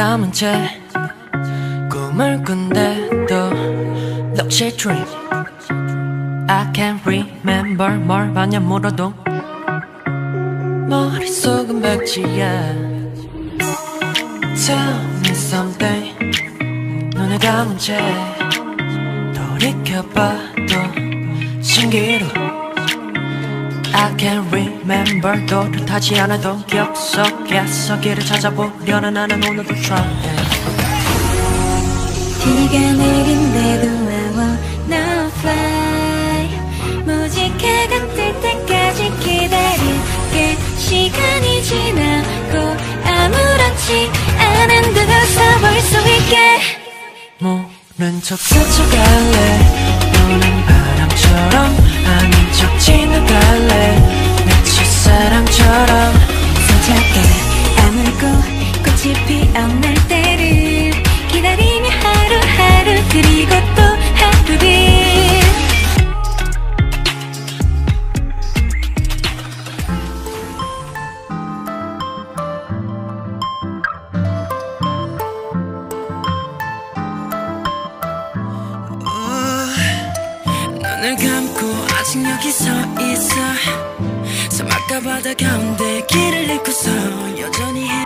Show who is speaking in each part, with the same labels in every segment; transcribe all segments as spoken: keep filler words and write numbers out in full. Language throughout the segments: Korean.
Speaker 1: 감은 채 꿈을 꾼대도 lucid dream I can't remember 뭘 봤냐 물어도 머릿속은 백지야 Tell me something 눈을 감은 채 돌이켜봐도 신기루 I can't remember 또렷하지 않아도 기억 속에서 길을 찾아보려는 나는 오늘도 try
Speaker 2: 비가 내린대도 I wanna fly 무지개가 뜰 때까지 기다릴게 시간이 지나고 아무렇지 않은 듯 웃어볼 수 있게
Speaker 1: 모른 척 스쳐갈래 너는 바람처럼 아닌 척 지나갈래 내 첫사랑처럼
Speaker 2: 손잡고 아물고 꽃이 피어날 때를 기다리며 하루하루 그리고 또 하루를
Speaker 1: 눈을 감고 아직 여기 서 있어 사막과 바다 가운데 길을 잃고서 여전히 해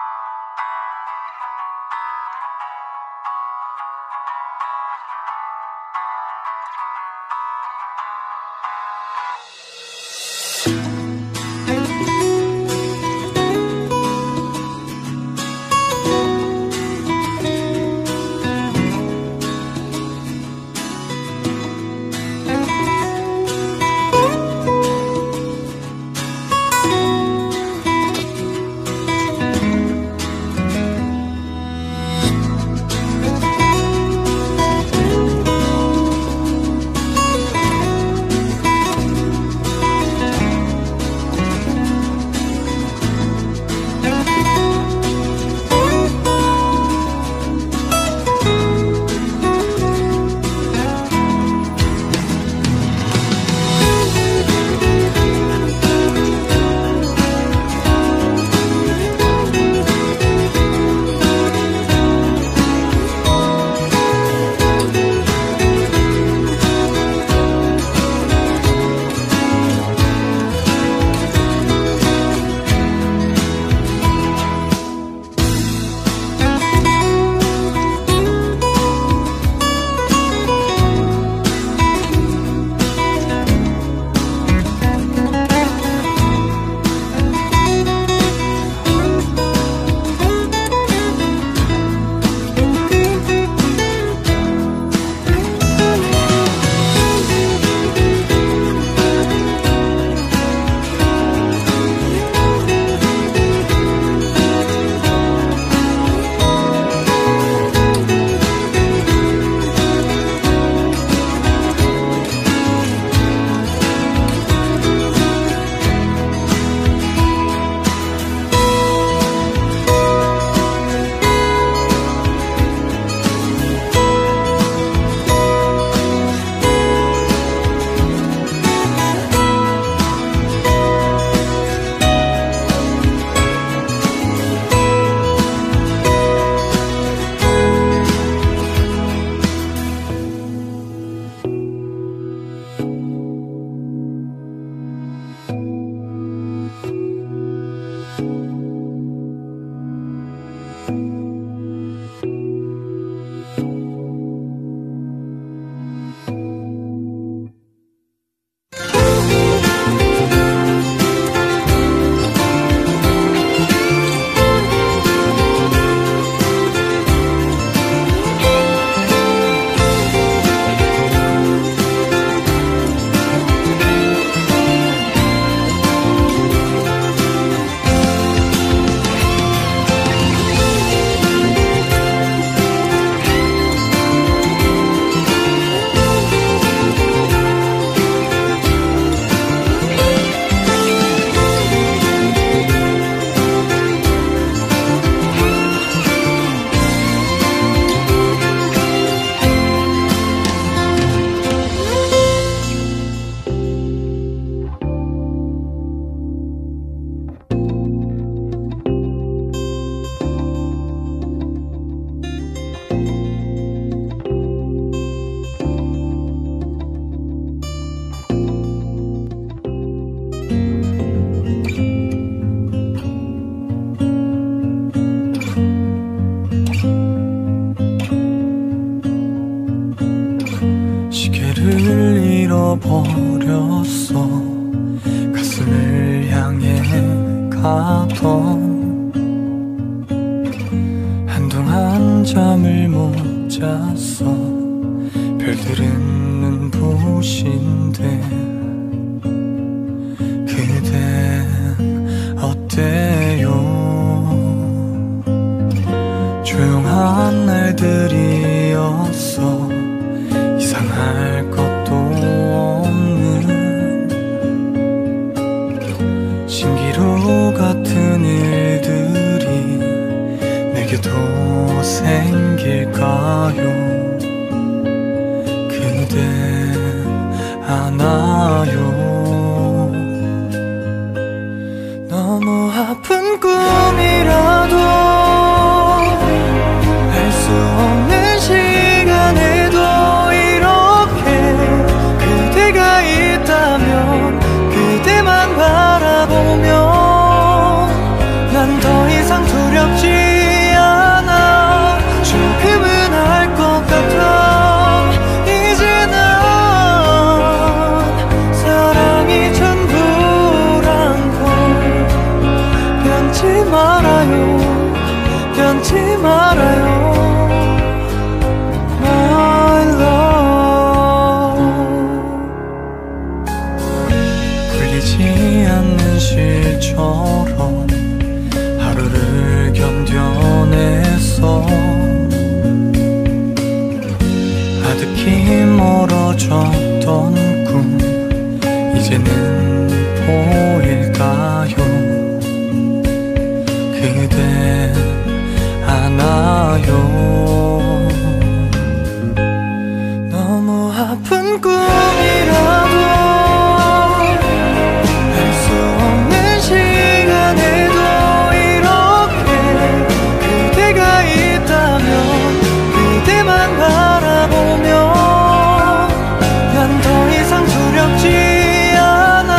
Speaker 3: 너를 잃어버렸어. 가슴을 향해 가던 한동안 잠을 못 잤어. 별들은 눈부신데 그댄 어때요? 조용한 날들이었어. 이상할 것도 없는 신기루 같은 일들이 내게도 생길까요? 그대 아나요? 너무 아픈 꿈이라도 알 수 없는 시간에도 이렇게 그대가 있다면 그대만 바라보면 난 더 이상 두렵지 않아. 조금은 알 것 같아. 이제 난 사랑이 전부란 걸. 변치 말아요, 변치 말아요. My love. 풀리지 않는 실처럼 하루를 견뎌냈어. 아득히 멀어졌던 꿈 이제는 보일까요? 그대 아나요? 너무 아픈 꿈이라도 알 수 없는 시간에도 이렇게 그대가 있다면 그대만 바라보면 난 더 이상 두렵지 않아.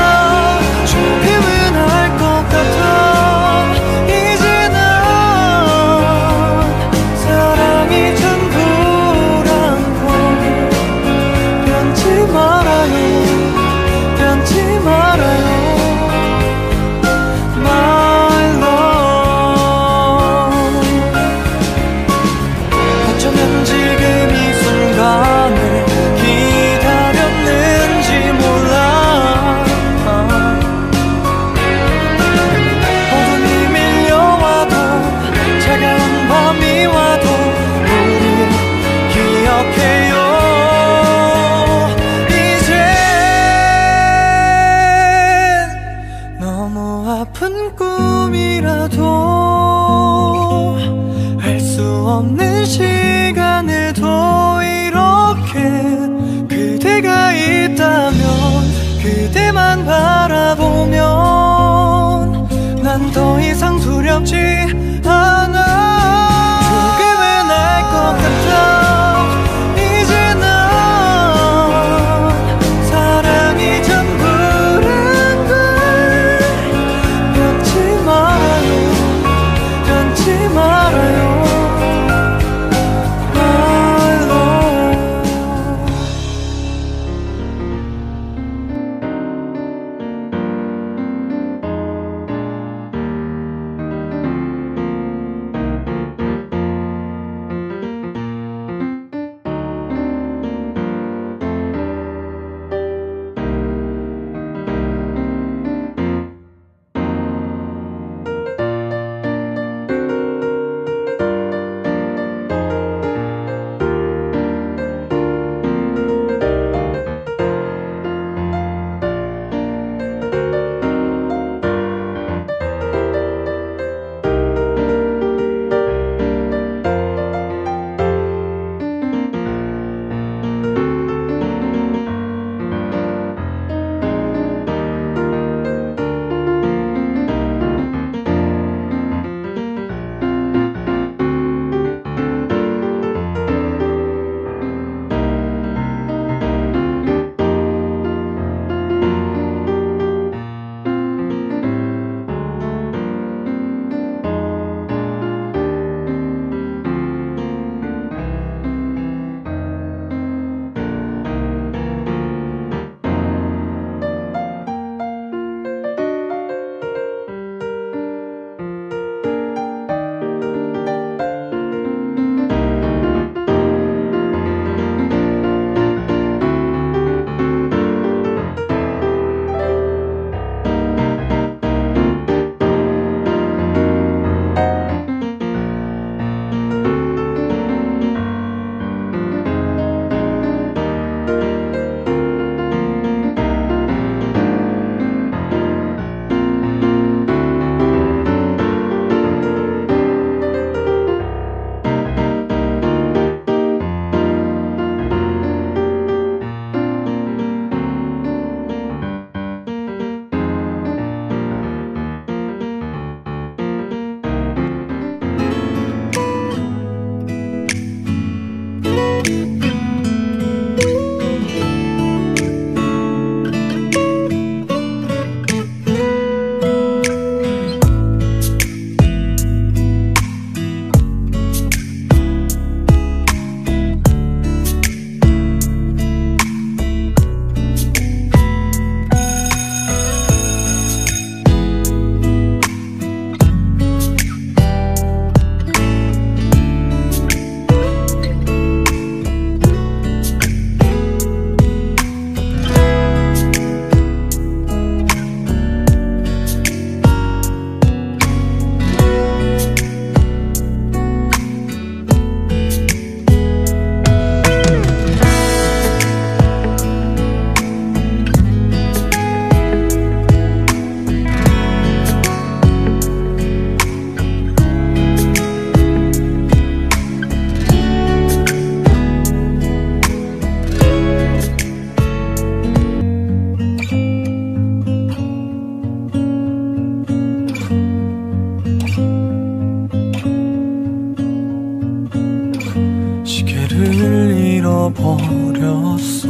Speaker 3: 잃어버렸어.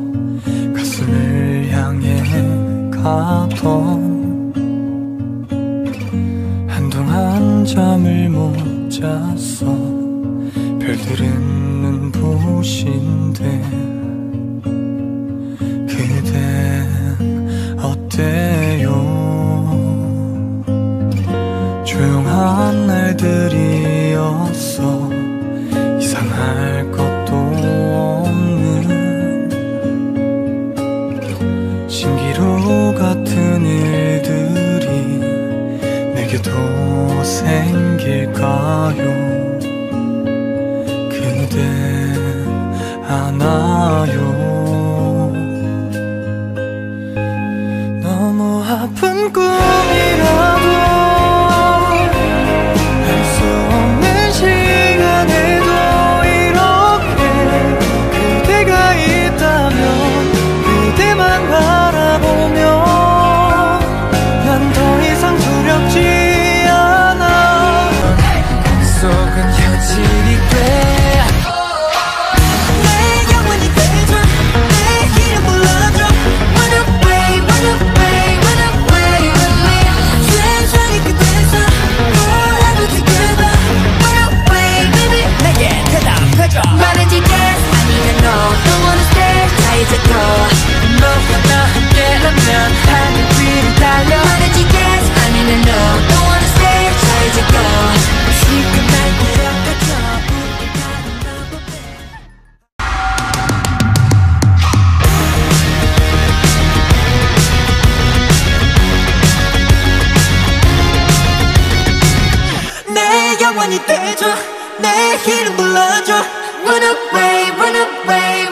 Speaker 3: 가슴을 향해 가던 한동안 잠을 못 잤어. 별들은 눈부신데 그댄 어때요? 조용한 날들이었어. 이상할 것도 없는 신기루 같은 일들이 내게도 생길까요? 그댄 아나요? 너무 아픈 꿈이라도 할 수 없는 시간에도 이렇게 그대가 있다면 그대만 바라보면 난 더 이상 두렵지 않아. 속은 현실이 돼.
Speaker 2: 말은지 yes 아니면 no Don't wanna stay 다 이제 go
Speaker 3: 너와 나 함께라면 하늘 위로 달려.
Speaker 2: 말은지 yes 아니면 no Don't wanna stay 다 이제 go
Speaker 3: 지금 날 데려가줘.
Speaker 1: 내 영원이 돼줘. 내 이름 불러줘.
Speaker 2: Run away, run away